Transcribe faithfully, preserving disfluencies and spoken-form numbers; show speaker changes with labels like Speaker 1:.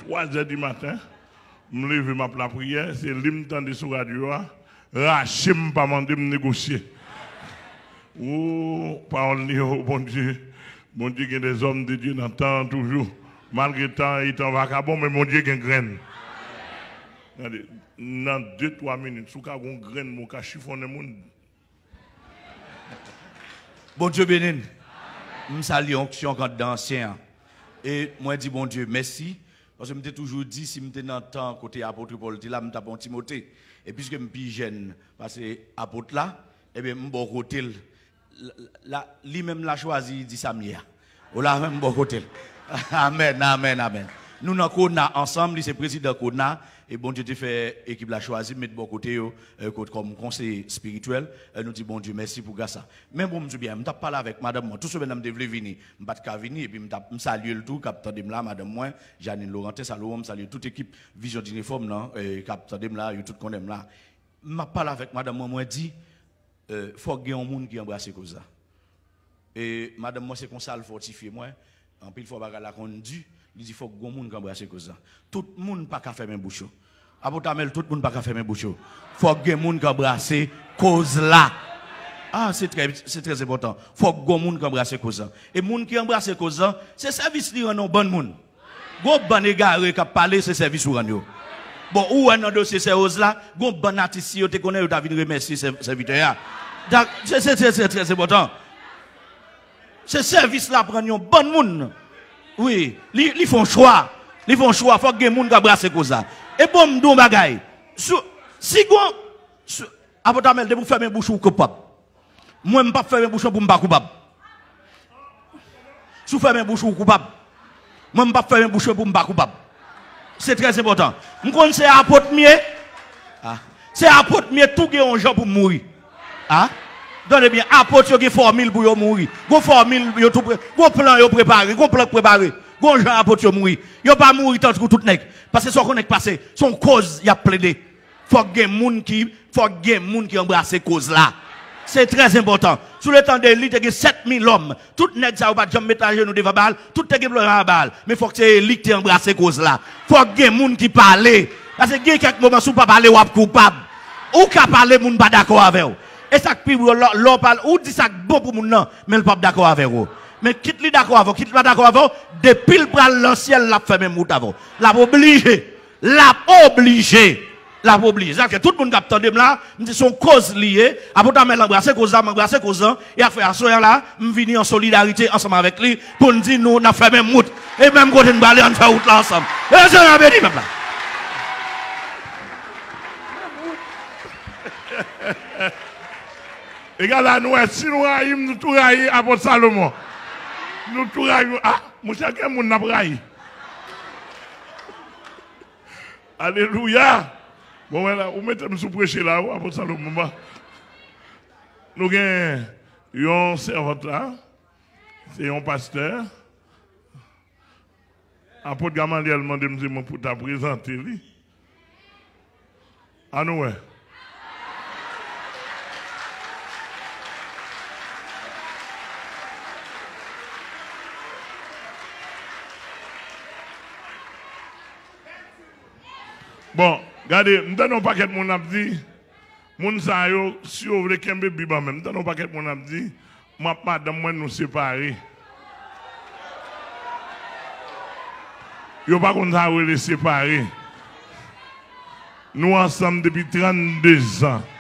Speaker 1: trois heures du matin, je me lève ma la prière, c'est l'imtendé sur la radio, Rachim pas mandé me négocier. Oh, parole ni oh bon Dieu, bon Dieu, il y a des hommes de Dieu dans le temps toujours. Malgré le temps, il est en vagabond, mais mon Dieu, il y a une graine. Dans deux trois minutes, si vous avez une graine, vous avez chiffonné le monde.
Speaker 2: Bon Dieu béni. Je salue l'onction quand d'ancien. Et moi, je dis bon Dieu, merci. Parce que je m'ai toujours dit, si je suis dans le temps, côté apôtre Paul, là, je suis bon Timothée. Et puisque je suis jeune, parce que apôtre là, et bien, je suis bon côté. Lui-même l'a choisi, il dit ça mieux. Ou là, même bon côté. Amen, amen, amen. Nous, dans Kona, ensemble, c'est président Kona. Et bon Dieu, tu fait équipe la choisi, mettre bon côté, euh, comme conseil spirituel. Euh, nous dit bon Dieu, merci pour ça. Mais bon, je dis bien, je t'ai parlé avec madame, moi, tout ce que je voulais venir, je ne pas venir, et puis je salue le tout, capitaine de là, madame, moi, Janine Laurentin, salut, je salue toute l'équipe Vision d'uniforme, là, capitaine de là, tout qu'on aime là. Je parlé avec madame, moi, moi, dit, il euh, faut qu'il y ait un monde qui embrasse comme ça. Et madame, moi, c'est qu'on ça le fortifier, moi, en plus, il faut que la conduite. Il dit qu'il faut que tout le monde embrasse comme ça. Tout le monde n'a pas qu'à faire mes bouches. Abotamel, tout le monde n'a pas qu'à faire mes bouches. Il faut que tout le monde embrasse cause là. Ah, c'est très, très important. Il faut que tout le monde embrasse cause là. Et les gens qui embrassent cause là, c'est service qui rend bon monde. Gon bon égaré qui parler, c'est service qui rend. Bon, où est dans dossier ces choses là, gon bon artiste qui te connaît, tu as vu remercier serviteur. C'est très important. Ce service là prend un bon monde. Oui, ils font choix. Ils font choix. Il faut que les gens embrassent comme ça. Et bon, m'dou bagay. Si vous, abotamel, de vous faire mes bouches ou coupable. Moi, je ne peux pas faire mes bouches pour me pas coupable. Si vous faites mes bouches ou coupable. Moi, je ne peux pas faire mes bouches pour me pas coupable. C'est très important. Je connais c'est apôtre mieux. Ah. C'est apôtre mieux tout qui ont gens pour mourir. Ah? Donnez bien, apôtre qui formule pour mourir. Go formule, go plan yo préparé, go plan préparé. Go gens apôtre yo mourir. Yo pas mourir tant que tout nèg parce que ce qu'on est passé, son cause y a plaidé. Faut que moun qui faut que moun qui embrasse cause là. C'est très important. Sous le temps de l'élite, il y a sept mille hommes. Tout nèg ça ou pas jamais mettre à genoux devant balle, tout est plein à balle. Mais faut que c'est l'élite qui embrasse cause là. Faut que moun qui parle parce que il y a quelques moments où pas parler ou coupable. Ou ka parler moun pas d'accord avec vous. Et ça qui l'on parle ou dit ça bon pour moun non, mais le pas d'accord avec vous. Mais quitte li d'accord avec vous, quitte pas d'accord avec vous, depuis le pral l'ancien l'a fait même mout avant. L'a obligé, l'a obligé, l'a obligé. C'est tout le monde qui attend de là, me son cause liée, après t'as l'embrasser cause là, m'embrasser cause là, et après à soir là, me venir en solidarité ensemble avec lui pour nous dire nous n'a fait même mout et même côté nous aller en faire route là ensemble. Et ça n'a pas dit même là.
Speaker 1: Et là, nous, si nous raillons, nous tout raillons à votre Salomon. Nous tout raillons. Ah, monsieur, quel monde n'a pas raillé? Alléluia. Bon, voilà, vous mettez-moi sous prêcher là, à votre Salomon. Nous avons un servante là, c'est un pasteur. Apôtre Gamaliel m'a demandé pour te présenter. Ah, nous, ouais. Bon, regardez, nous avons un paquet de mon abdi. Moun sa yo, si vous voulez qu'un bébé, même, nous avons un paquet de mon abdi. Ma madame, moi, nous séparer. Yo pas qu'on a les séparer. Nous ensemble depuis trente-deux ans.